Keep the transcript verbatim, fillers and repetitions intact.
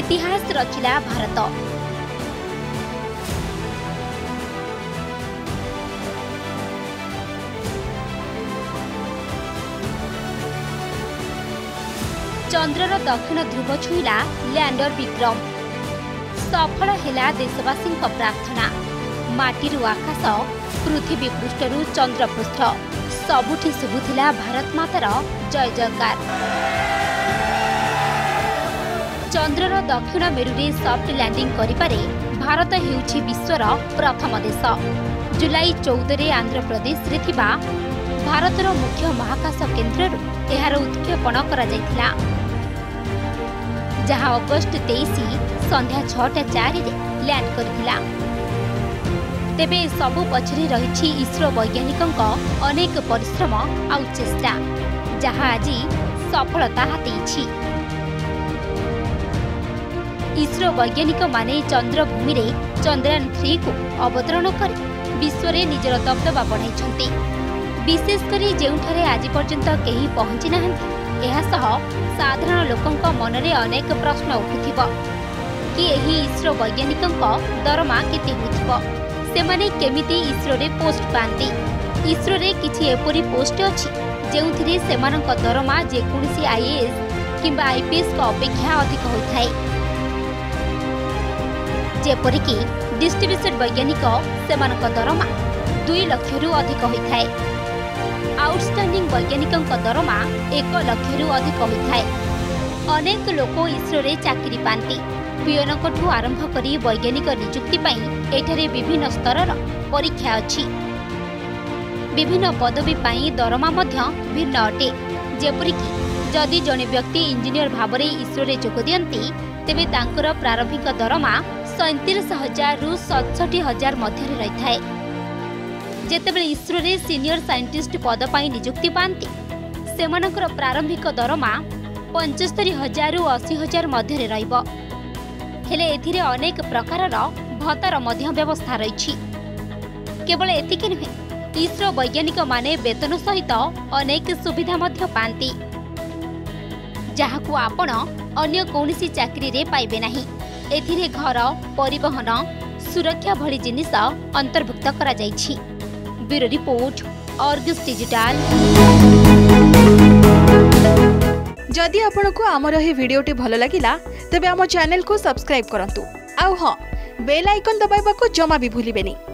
इतिहास रचिला भारत। चंद्रर दक्षिण ध्रुव छुईला लैंडर विक्रम। सफल हेला देशवासी प्रार्थना। माटीरू आकाश, पृथ्वी पृष्ठरू चंद्रपृष्ठ सबुठी शुभुथिला भारत मातार जय जयकार। चंद्रर दक्षिण मेरुरे सॉफ्ट लैंडिंग करिपारे भारत हेउछि विश्वर प्रथम देश। जुलाई चौदह रे आंध्र प्रदेश रे थिबा भारतर मुख्य महाकाश केन्द्ररू एहार उत्क्षेपण करा जायथिला, जहां अगस्ट तेईस संध्या छटा चार रे लैंड करथिला। तेबे सबु पछरे रहिछि इसरो वैज्ञानिकंक अनेक परिश्रम आउ चेष्टा, जहां आज सफलता हातेछि। इसरो वैज्ञानिक माने चंद्रभूमि रे चंद्रयान थ्री को अवतरण कर विश्व रे निजर दबदबा बढ़ाइछन्ति। विशेषकर जेउठारे आज पर्यंत केही पहुंची नाहंती, एहा सह साधारण लोकंक मनरे अनेक प्रश्न उठुथिबो कि एही इसरो वैज्ञानिकंक दरमा केते होथिबो, सेमाने केमिति इसरो रे पोस्ट पांती। इसरो रे किछि एपरि पोस्ट अछि जेउथिरे सेमानक दरमा जे कोनसी आईएएस किंबा आईपीएस का अपेक्षा अधिक होइथाय। जेपरि कि डिस्ट्रीब्यूटेड वैज्ञानिक सेमानक दरमा दुई लाख रु अधिक होइथाय। आउटस्टैंडिंग वैज्ञानिकंक दरमा एक लाख रु अधिक होइथाय। अनेक लोक इसरो रे चाकरी पांती। पियनकठू आरंभ करी वैज्ञानिक नियुक्ति पाई एठारे विभिन्न स्तरर परीक्षा अछि। विभिन्न पदवी पाई दरमा मध्य भिन्न अटे। जेपरि कि जदि जने व्यक्ति इंजीनियर भावरे इसरो रे जोग दियंती, तेबे तांकर प्रारंभिक दरमा सैंतीस हजार रु सतसठ हजार मध्य रही थाए। जेतेबेले इसरो रे सीनियर साइंटिस्ट पद पाई नियुक्ति पांती, सेमानकर प्रारंभिक दरमा पचहत्तर हजार रु अस्सी हजार मध्य रहिबो। हेले एथिरे अनेक प्रकारर भत्तार मध्य व्यवस्था रही। केवल एतिकी नुहे, इसरो वैज्ञानिक माने वेतन सहित अनेक सुविधा मध्य पांती, जहाकु आपण अन्य कौनसी चाकरी रे पाइबे नाही। एथिरे घर, परिवहन, सुरक्षा भली जिनिस अंतर्भुक्त करा जाइछि। Bureau report, Argus digital. जदि आपंक आमर यह भिडियोटी भल लगिला तेबे आम चैनल को सब्सक्राइब करंतु। आउ हाँ, बेल आइकन दबाइबा को जमा भी भूलिबेनी।